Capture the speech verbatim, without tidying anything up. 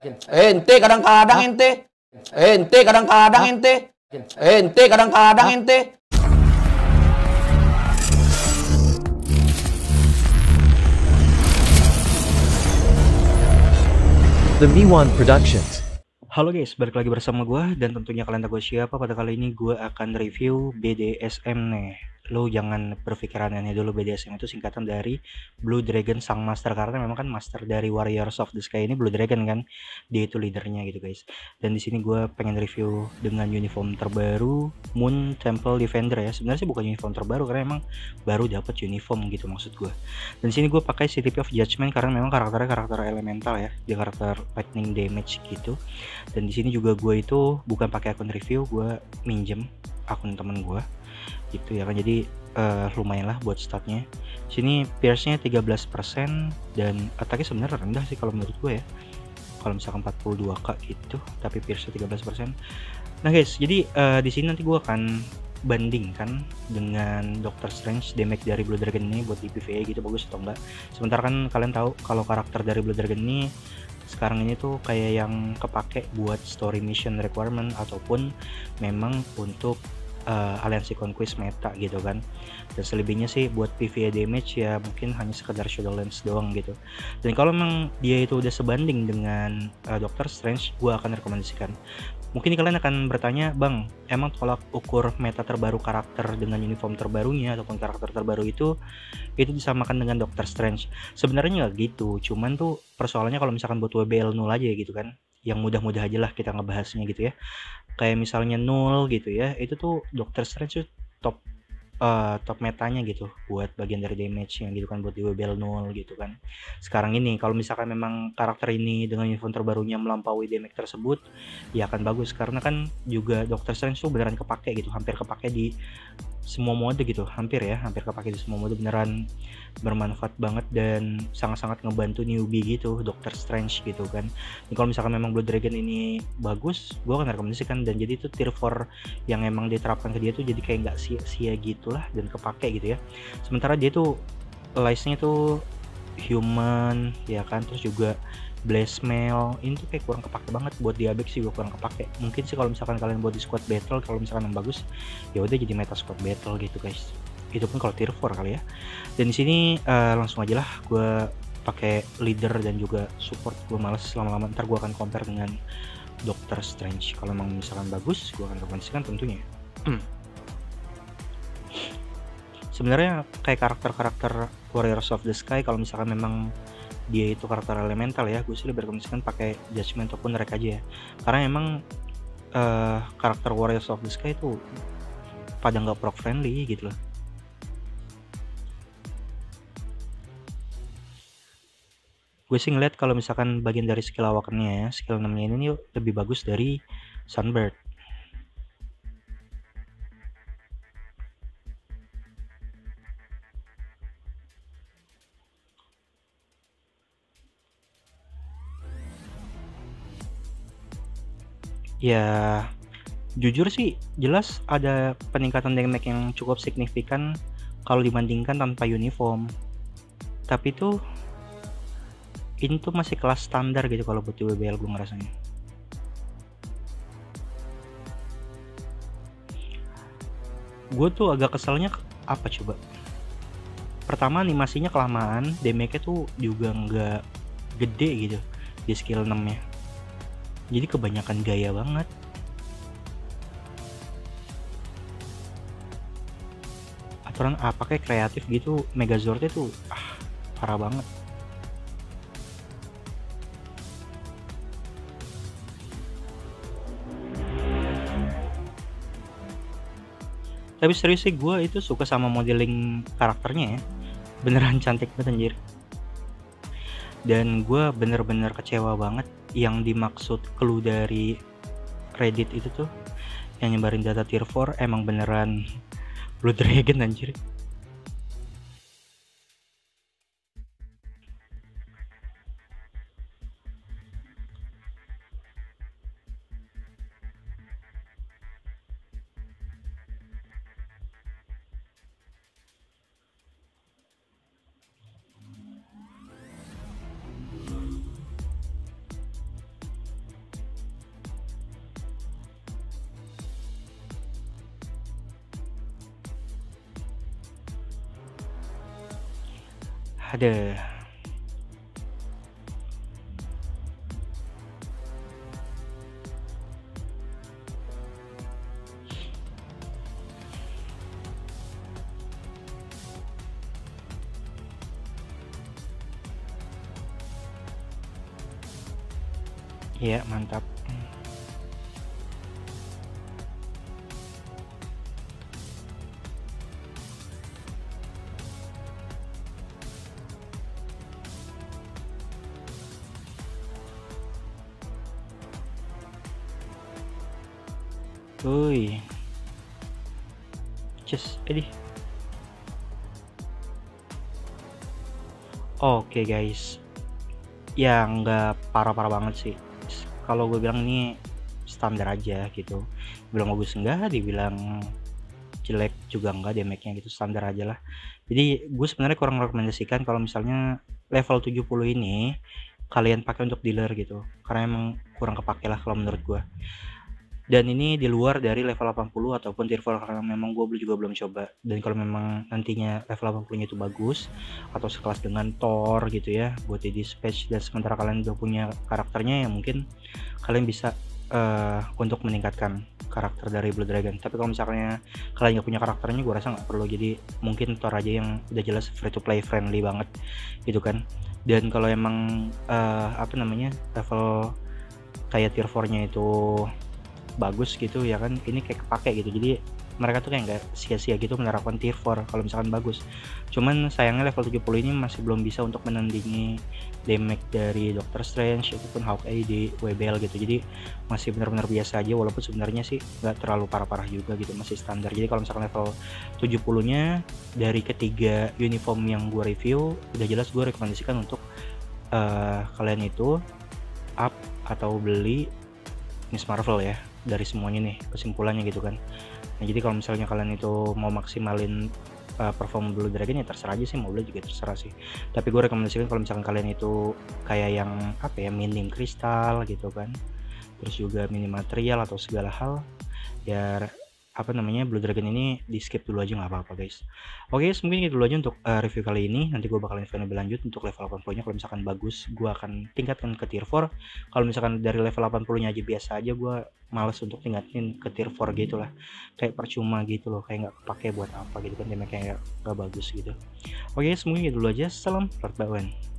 Ente kadang-kadang ente. Ente kadang-kadang ente. Ente kadang-kadang ente. The Miwan Productions. Halo guys, balik lagi bersama gue dan tentunya kalian tahu gue siapa. Pada kali ini gue akan review B D S M nih. Lo jangan berpikiran aneh dulu, B D S M itu singkatan dari Blue Dragon Sang Master, karena memang kan master dari Warriors of the Sky ini Blue Dragon kan, dia itu leadernya gitu guys. Dan di sini gue pengen review dengan uniform terbaru Moon Temple Defender ya. Sebenarnya sih bukan uniform terbaru karena emang baru dapat uniform gitu maksud gue. Dan di sini gue pakai C T P of Judgment karena memang karakternya karakter elemental ya, dia karakter lightning damage gitu. Dan di sini juga gue itu bukan pakai akun review, gue minjem akun temen gue gitu ya kan, jadi uh, lumayan lah buat statnya. Sini pierce-nya tiga belas persen dan attack-nya sebenarnya rendah sih kalau menurut gue ya, kalau misalkan empat puluh dua K gitu, tapi pierce-nya tiga belas persen. Nah guys, jadi uh, di sini nanti gue akan bandingkan dengan Doctor Strange damage dari Blue Dragon ini buat di P V E gitu, bagus atau enggak. Sementara kan kalian tahu kalau karakter dari Blue Dragon ini sekarang ini tuh kayak yang kepake buat story mission requirement ataupun memang untuk uh, aliansi conquest meta gitu kan. Dan selebihnya sih buat P V E damage ya mungkin hanya sekedar Shadowlands doang gitu. Dan kalau memang dia itu udah sebanding dengan uh, Doctor Strange, gue akan rekomendasikan. Mungkin kalian akan bertanya, bang, emang tolak ukur meta terbaru karakter dengan uniform terbarunya ataupun karakter terbaru itu itu disamakan dengan Doctor Strange? Sebenarnya nggak gitu, cuman tuh persoalannya kalau misalkan buat W B L nol aja gitu kan, yang mudah-mudah aja lah kita ngebahasnya gitu ya. Kayak misalnya nol gitu ya, itu tuh Doctor Strange tuh top uh, top metanya gitu buat bagian dari damage yang gitu kan, buat di W B L nol gitu kan. Sekarang ini kalau misalkan memang karakter ini dengan uniform terbarunya melampaui damage tersebut, ya akan bagus karena kan juga Doctor Strange tuh beneran kepake gitu, hampir kepake di semua mode gitu, hampir ya, hampir kepake di semua mode, beneran bermanfaat banget dan sangat-sangat ngebantu newbie gitu Doctor Strange gitu kan. Jadi kalau misalkan memang Blue Dragon ini bagus, gue akan rekomendasikan. Dan jadi itu tier four yang emang diterapkan ke dia tuh jadi kayak nggak sia-sia gitulah dan kepake gitu ya. Sementara dia tuh license-nya tuh human ya kan, terus juga Blazmail ini tuh kayak kurang kepake banget. Buat Diabex sih gue kurang kepake. Mungkin sih kalau misalkan kalian buat di squad battle, kalau misalkan yang bagus ya udah jadi meta squad battle gitu guys, itu pun kalau tier four kali ya. Dan di sini uh, langsung aja lah gue pakai leader dan juga support, gue males lama-lama ntar gue akan compare dengan Doctor Strange. Kalau memang misalkan bagus gue akan rekomendasikan tentunya. Sebenarnya kayak karakter-karakter Warriors of the Sky, kalau misalkan memang dia itu karakter elemental ya, gue sih lebih rekomendasikan pakai Judgment ataupun Rek aja ya, karena emang uh, karakter Warriors of the Sky itu pada nggak proc friendly gitu loh. Gue sih ngeliat kalau misalkan bagian dari skill awakennya ya, skill enam nya ini lebih bagus dari Sunbird. Ya jujur sih jelas ada peningkatan damage yang cukup signifikan kalau dibandingkan tanpa uniform, tapi tuh ini tuh masih kelas standar gitu kalau buat W B L gue ngerasanya. Gue tuh agak keselnya apa coba, pertama animasinya kelamaan, damage-nya tuh juga nggak gede gitu di skill enam nya, jadi kebanyakan gaya banget. Aturan ah pakai kreatif gitu, Megazord-nya tuh ah parah banget. Tapi serius sih gue itu suka sama modeling karakternya ya, beneran cantik banget anjir. Dan gue bener-bener kecewa banget yang dimaksud clue dari Reddit itu tuh, yang nyebarin data tier four emang beneran Blue Dragon anjir. Ada. Iya, mantap. Woi. Just edih. Oke guys. Ya nggak parah-parah banget sih. Kalau gue bilang ini standar aja gitu. Bilang bagus enggak, dibilang jelek juga enggak, damage-nya gitu standar aja lah. Jadi gue sebenarnya kurang rekomendasikan kalau misalnya level tujuh puluh ini kalian pakai untuk dealer gitu. Karena emang kurang kepake lah kalau menurut gue. Dan ini di luar dari level delapan puluh ataupun tier empat karena memang gue juga belum coba. Dan kalau memang nantinya level delapan puluh nya itu bagus atau sekelas dengan Thor gitu ya buat di dispatch, dan sementara kalian udah punya karakternya ya mungkin kalian bisa uh, untuk meningkatkan karakter dari Blue Dragon. Tapi kalau misalnya kalian nggak punya karakternya, gue rasa nggak perlu. Jadi mungkin Thor aja yang udah jelas free to play friendly banget gitu kan. Dan kalau emang uh, apa namanya level kayak tier empat nya itu bagus gitu ya kan, ini kayak kepake gitu. Jadi mereka tuh kayak nggak sia-sia gitu menerapkan tier empat kalau misalkan bagus. Cuman sayangnya level tujuh puluh ini masih belum bisa untuk menandingi damage dari Doctor Strange ataupun Hawkeye di W B L gitu. Jadi masih benar-benar biasa aja, walaupun sebenarnya sih nggak terlalu parah-parah juga gitu, masih standar. Jadi kalau misalkan level tujuh puluh nya dari ketiga uniform yang gue review udah jelas gue rekomendasikan untuk uh, kalian itu up atau beli Miss Marvel ya, dari semuanya nih kesimpulannya gitu kan. Nah jadi kalau misalnya kalian itu mau maksimalin uh, perform Blue Dragon ya terserah aja sih, mau beli juga terserah sih. Tapi gue rekomendasikan kalau misalkan kalian itu kayak yang apa ya, minim kristal gitu kan, terus juga minim material atau segala hal, ya apa namanya Blue Dragon ini di skip dulu aja nggak apa-apa guys. Oke, mungkin itu dulu aja untuk uh, review kali ini. Nanti gue bakalan video lebih lanjut untuk level delapan puluh nya. Kalau misalkan bagus gue akan tingkatkan ke tier empat. Kalau misalkan dari level delapan puluh nya aja biasa aja, gue males untuk tingkatin ke tier empat gitu lah, kayak percuma gitu loh, kayak nggak kepake buat apa gitu kan, damage kayak nggak bagus gitu. Oke, mungkin itu dulu aja. Salam Lord Bawen.